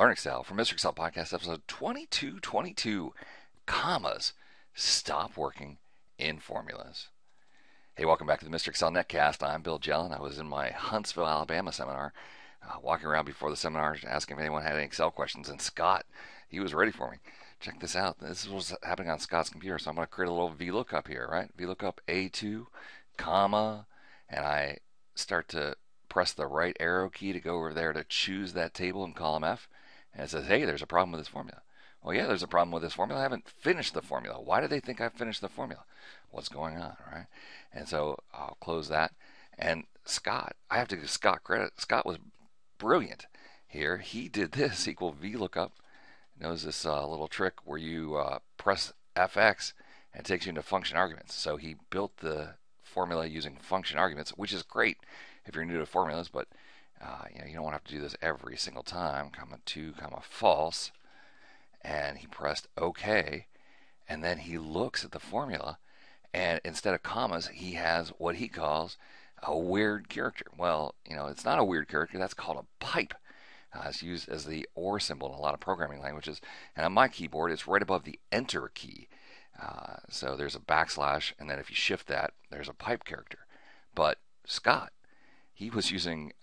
Learn Excel from Mr. Excel Podcast, episode 2222. Commas stop working in formulas. Hey, welcome back to the Mr. Excel Netcast. I'm Bill Jelen. I was in my Huntsville, Alabama seminar, walking around before the seminar, asking if anyone had any Excel questions. And Scott, he was ready for me. Check this out. This is what's happening on Scott's computer. So I'm going to create a little VLOOKUP here, right? VLOOKUP A2, comma, and I start to press the right arrow key to go over there to choose that table in column F. And it says, hey, there's a problem with this formula. Well, yeah, there's a problem with this formula. I haven't finished the formula. Why do they think I've finished the formula? What's going on, right? And so I'll close that. And Scott, I have to give Scott credit. Scott was brilliant here. He did this equal VLOOKUP. Knows this little trick where you press FX and it takes you into function arguments. So he built the formula using function arguments, which is great if you're new to formulas, but you don't want to have to do this every single time. Comma 2, comma false, and he pressed OK, and then he looks at the formula, and instead of commas, he has what he calls a weird character. Well, it's not a weird character. That's called a pipe. It's used as the OR symbol in a lot of programming languages, and on my keyboard, it's right above the Enter key. So there's a backslash, and then if you shift that, there's a pipe character. But Scott, he was using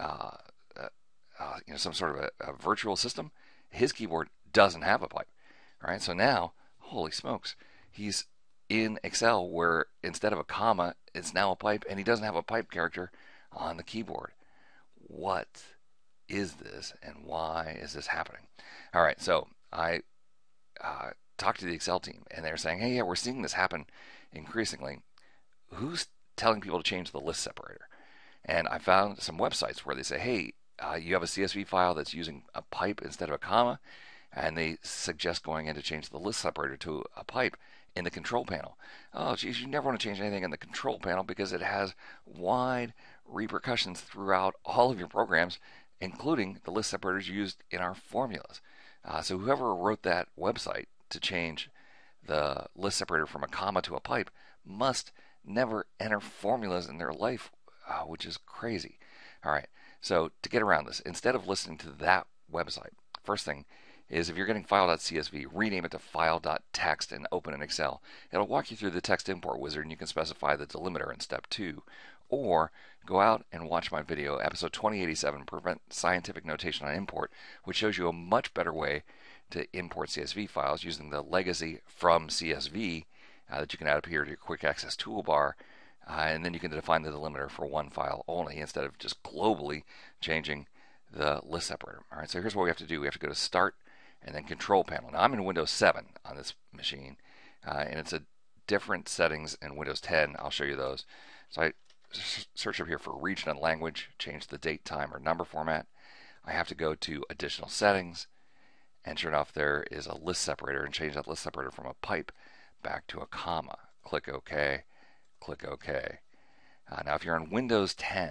some sort of a virtual system. His keyboard doesn't have a pipe, right? So now, holy smokes, he's in Excel where instead of a comma, it's now a pipe, and he doesn't have a pipe character on the keyboard. What is this, and why is this happening? All right, so I talked to the Excel team, and they're saying, hey, yeah, we're seeing this happen increasingly. Who's telling people to change the list separator? And I found some websites where they say, hey, you have a CSV file that's using a pipe instead of a comma, and they suggest going in to change the list separator to a pipe in the control panel. Oh, geez, you never want to change anything in the control panel because it has wide repercussions throughout all of your programs, including the list separators used in our formulas. So whoever wrote that website to change the list separator from a comma to a pipe must never enter formulas in their life, which is crazy. All right, so to get around this, instead of listening to that website, first thing is if you're getting file.csv, rename it to file.text and open in Excel. It'll walk you through the text import wizard, and you can specify the delimiter in step 2. Or go out and watch my video, episode 2087, Prevent Scientific Notation on Import, which shows you a much better way to import CSV files using the legacy from CSV that you can add up here to your quick access toolbar. And then you can define the delimiter for one file only instead of just globally changing the list separator. All right, so here's what we have to do. We have to go to Start and then Control Panel. Now I'm in Windows 7 on this machine, and it's a different settings in Windows 10. I'll show you those. So I search up here for region and language, change the date, time, or number format. I have to go to Additional Settings, and sure enough, there is a list separator, and change that list separator from a pipe back to a comma. Click OK. Click OK. Now, if you're on Windows 10,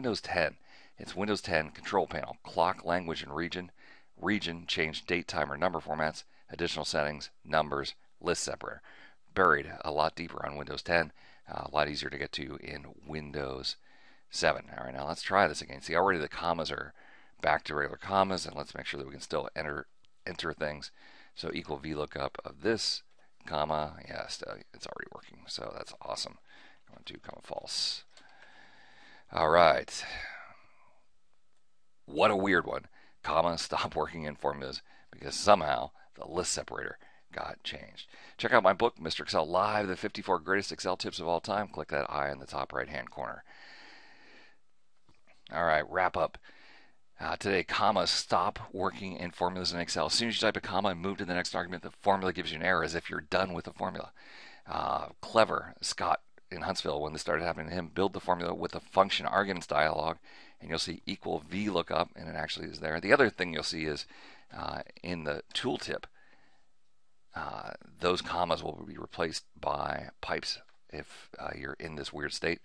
it's Windows 10 Control Panel, Clock, Language, and Region. Region, change date, time, or number formats. Additional settings, numbers, list separator. Buried a lot deeper on Windows 10, a lot easier to get to in Windows 7. All right, now let's try this again. See, already the commas are back to regular commas, and let's make sure that we can still enter things. So equal VLOOKUP of this, comma, yeah, still, it's already working, so that's awesome. 2, comma, false. All right. What a weird one. Comma stop working in formulas because somehow the list separator got changed. Check out my book, Mr. Excel Live, the 54 Greatest Excel Tips of All Time. Click that I in the top right-hand corner. All right, wrap up. Today, commas stop working in formulas in Excel. As soon as you type a comma and move to the next argument, the formula gives you an error as if you're done with the formula. Clever Scott in Huntsville, when this started happening to him, build the formula with the function arguments dialog, and you'll see equal VLOOKUP, and it actually is there. The other thing you'll see is in the tooltip, those commas will be replaced by pipes if you're in this weird state.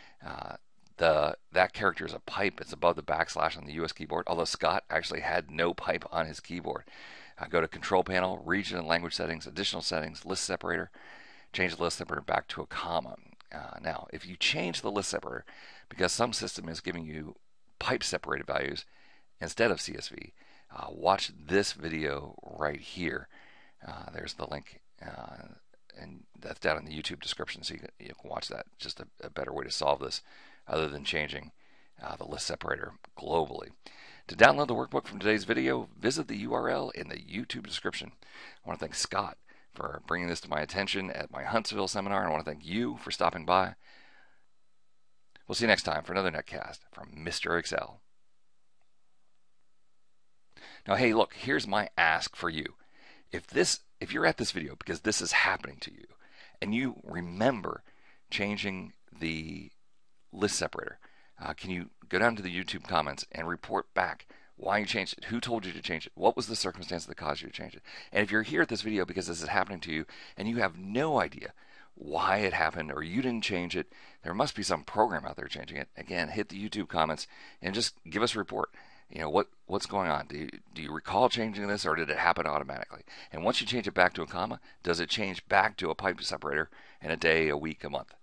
That character is a pipe. It's above the backslash on the US keyboard, although Scott actually had no pipe on his keyboard. Go to Control Panel, Region and Language Settings, Additional Settings, List Separator. Change the list separator back to a comma. Now, if you change the list separator, because some system is giving you pipe separated values instead of CSV, watch this video right here. There's the link, and that's down in the YouTube description, so you can watch that. Just a better way to solve this other than changing the list separator globally. To download the workbook from today's video, visit the URL in the YouTube description. I want to thank Scott for bringing this to my attention at my Huntsville seminar, and I want to thank you for stopping by. We'll see you next time for another netcast from Mr. Excel. Now, hey, look, here's my ask for you. If you're at this video because this is happening to you, and you remember changing the list separator, can you go down to the YouTube comments and report back why you changed it? Who told you to change it? What was the circumstance that caused you to change it? And if you're here at this video because this is happening to you and you have no idea why it happened or you didn't change it, there must be some program out there changing it. Again, hit the YouTube comments and just give us a report. What's going on? Do you recall changing this, or did it happen automatically? And once you change it back to a comma, does it change back to a pipe separator in a day, a week, a month?